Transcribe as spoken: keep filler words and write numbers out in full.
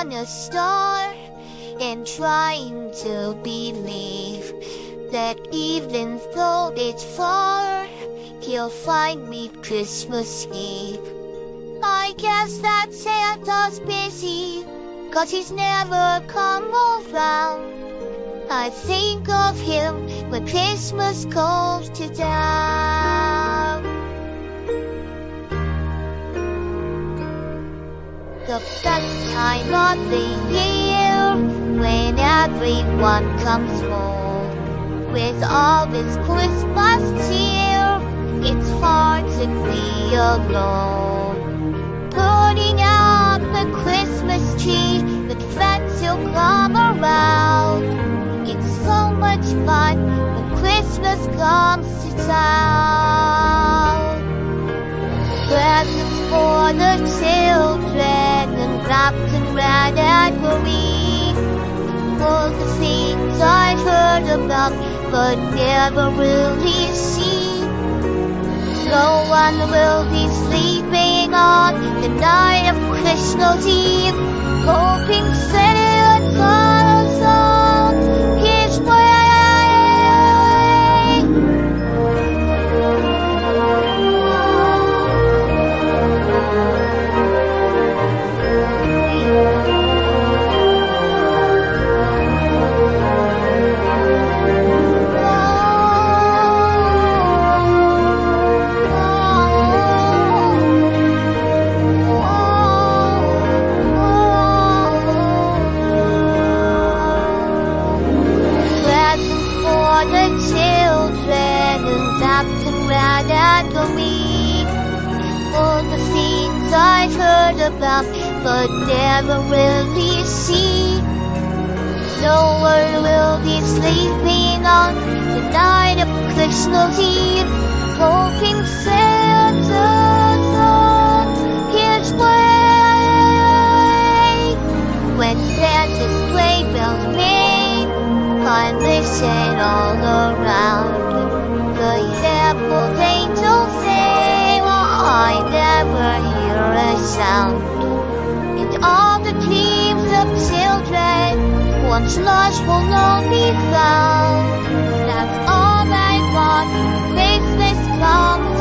on a star and trying to believe that even though it's far, he'll find me Christmas Eve. I guess that Santa's busy, 'cause he's never come around. I think of him when Christmas comes to town. The best time of the year, when everyone comes home with all this Christmas cheer, it's hard to be alone. Putting out the Christmas tree with friends who'll come around. It's so much fun when Christmas comes to town. Presents for the children and wrapped in red and green. All the things I've heard about but never really seen. No one will be sleeping on the night of Christmas Eve, hoping Santa's on his way. All the things I've heard about but never really seen. No one will be sleeping on the night of Christmas Eve, hoping Santa's on his way. When Santa's sleigh bells ring, I listen all around. The example angels say, well, I never hear a sound. And all the dreams of children once lost will not be found. That's all I want when Christmas comes